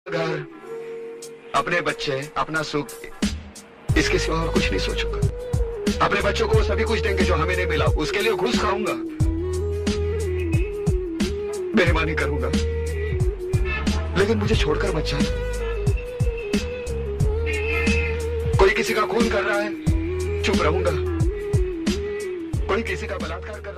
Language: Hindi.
घर, अपने बच्चे, अपना सुख, इसके सिवा और कुछ नहीं सोचूंगा। अपने बच्चों को वो सभी कुछ देंगे जो हमें नहीं मिला, उसके लिए घूस खाऊंगा, बेईमानी करूंगा, लेकिन मुझे छोड़कर मत जाना। कोई किसी का खून कर रहा है, चुप रहूंगा। कोई किसी का बलात्कार कर रहा है,